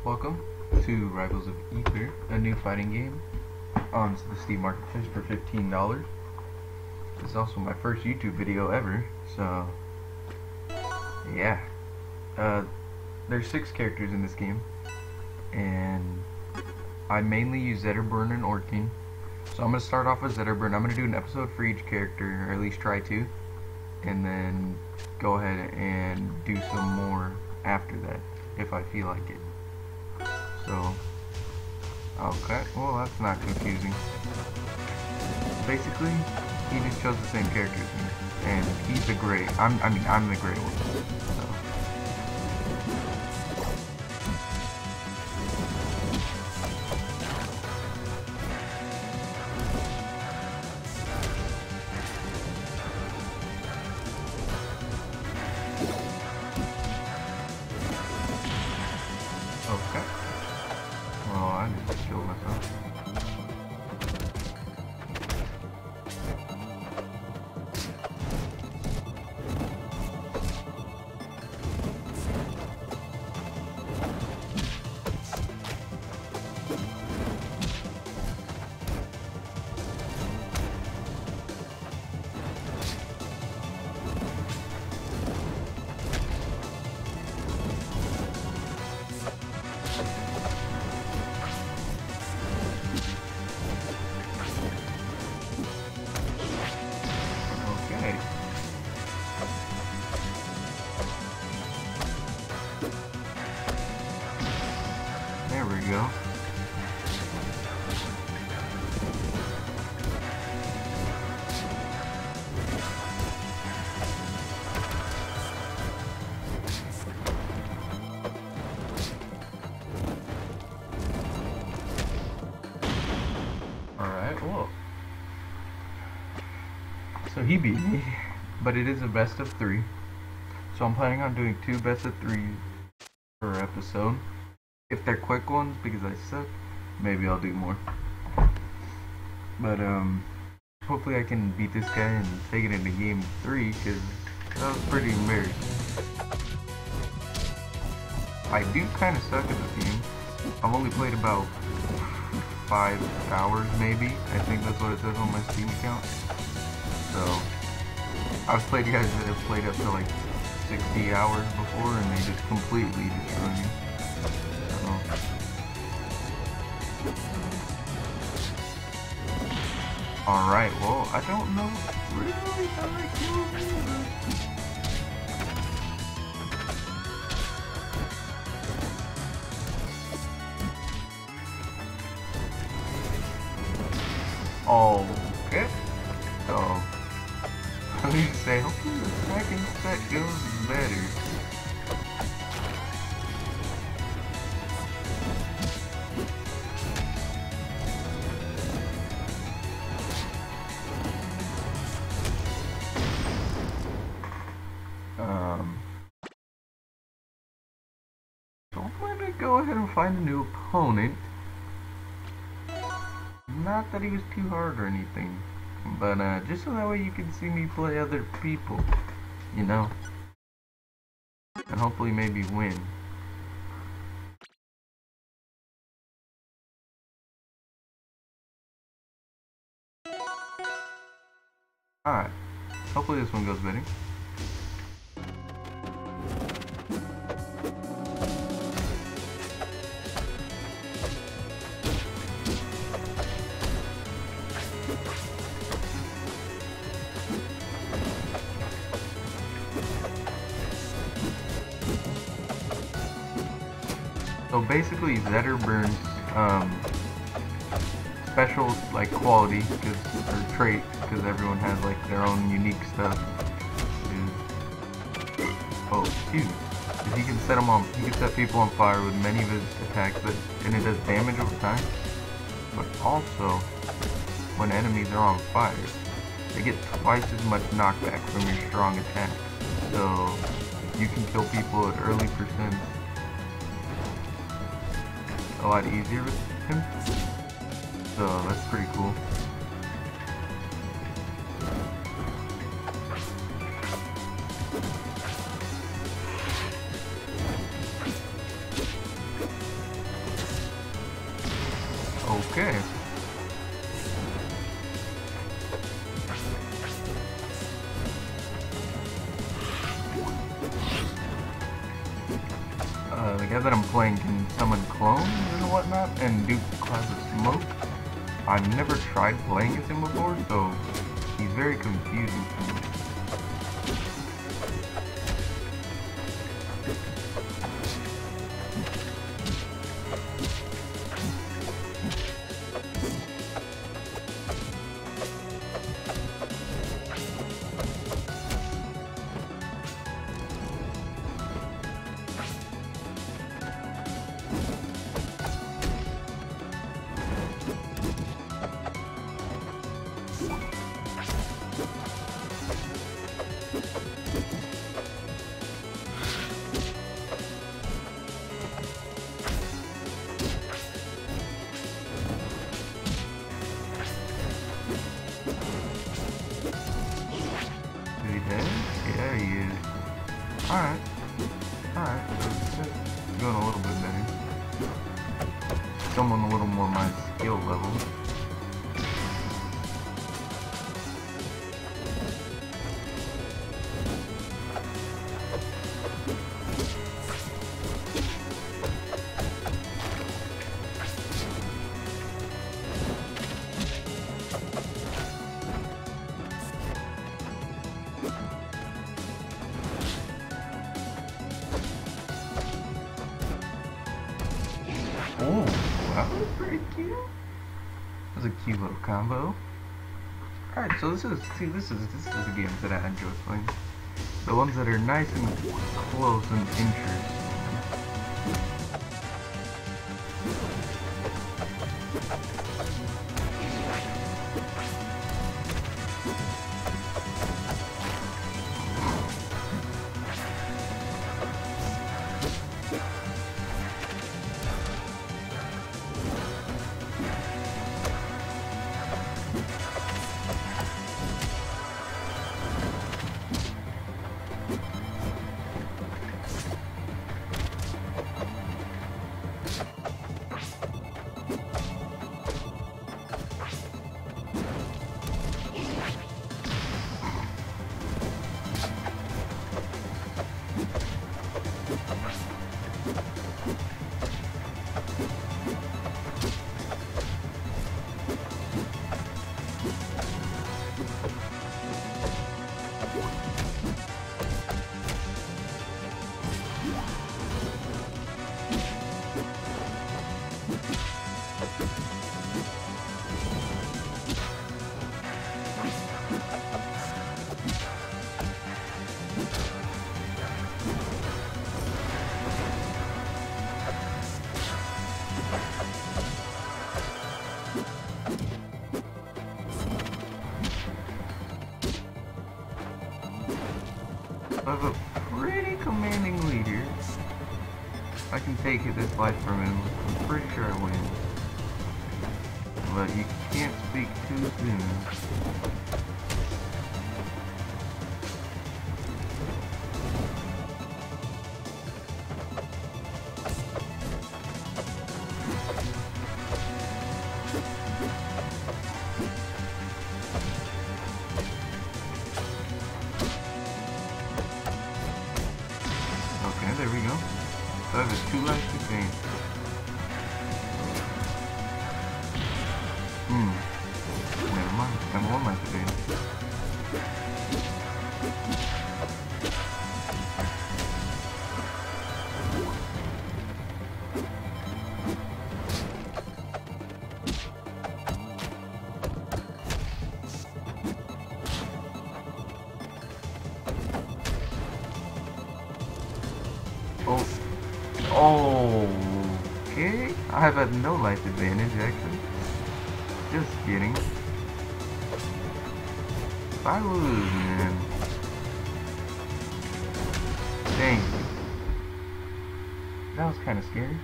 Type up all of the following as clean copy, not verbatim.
Welcome to Rivals of Aether, a new fighting game on the Steam Marketplace for $15. This is also my first YouTube video ever, so yeah. There's 6 characters in this game, and I mainly use Zetterburn and Orking. So I'm going to start off with Zetterburn. I'm going to do an episode for each character, or at least try to, and then go ahead and do some more after that, if I feel like it. So, okay, well that's not confusing. Basically, he just chose the same character as me, and he's the gray. I'm the gray one. So. Okay. Well, I just killed myself. There we go. Alright, well. So he beat me, but it is a best of 3. So I'm planning on doing 2 best of 3 per episode. If they're quick ones, because I suck, maybe I'll do more. But hopefully I can beat this guy and take it into game 3, because that was pretty embarrassing. I do kind of suck at the game. I've only played about 5 hours, maybe. I think that's what it says on my Steam account. So I've played guys that have played up to like 60 hours before, and they just completely destroy me. Alright, well, I don't know really how I killed him. Okay. So, let me say, hopefully the second set goes better. So I'm gonna go ahead and find a new opponent. Not that he was too hard or anything, but just so that way you can see me play other people, you know, and hopefully maybe win. Alright, hopefully this one goes better. So basically, Zetterburn's special like quality, or trait, because everyone has like their own unique stuff. Excuse me. He can set them on. He can set people on fire with many of his attacks, and it does damage over time. But also, when enemies are on fire, they get twice as much knockback from your strong attack. So you can kill people at early percent a lot easier with him. So that's pretty cool. Okay. The guy that I'm playing can summon clones and whatnot and do clouds of smoke. I've never tried playing as him before, so he's very confusing to me. Yeah, he is. Alright. Alright, so it's going a little bit better. Someone a little more my skill level. Oh, that was pretty cute. That was a cute little combo. Alright, so this is the games that I enjoy playing. The ones that are nice and close and interesting. I have a pretty commanding lead here. I can take this life from him. I'm pretty sure I win. But you can't speak too soon. Okay, there we go. So I have 2 lives to gain. Never mind. I have 1 life to gain. Oh, okay. I have had no life advantage actually. Just kidding. If I lose, man. Dang. That was kind of scary.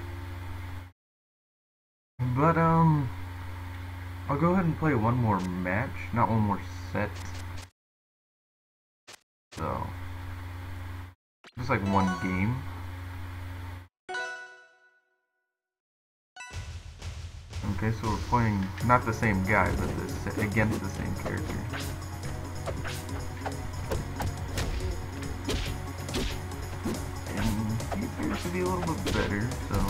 But I'll go ahead and play one more match, not one more set. So, just like one game. Okay, so we're playing not the same guy, but against the same character. And he appears to be a little bit better, so.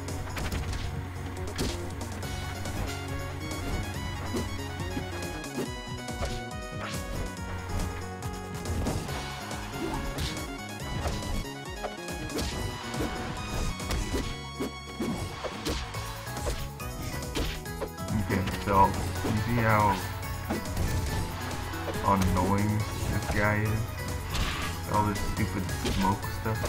Okay, so you see how annoying this guy is? All this stupid smoke stuff.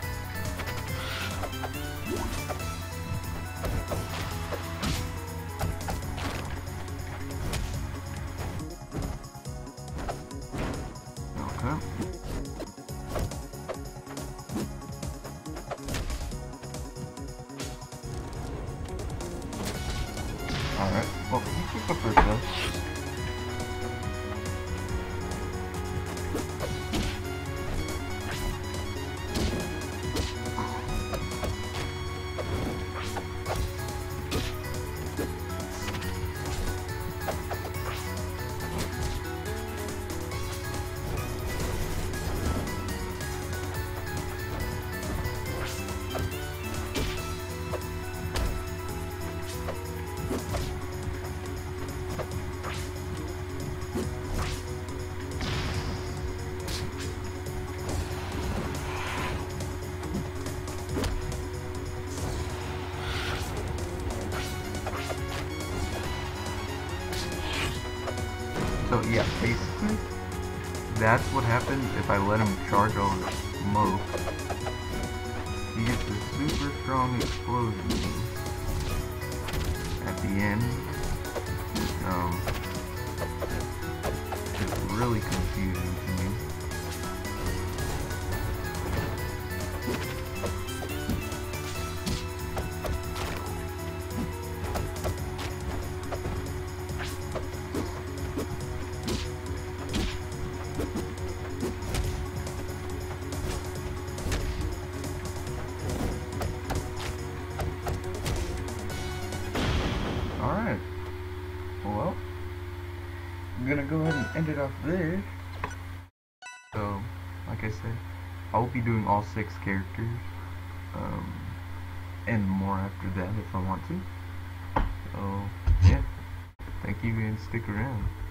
Okay. Alright, well, you keep up first though. So yeah, basically, that's what happens if I let him charge all the smoke. He gets a super strong explosion at the end. It's really confusing to me. Alright, well, I'm gonna go ahead and end it off there. So, like I said, I will be doing all 6 characters, and more after that if I want to. So, yeah, thank you and stick around.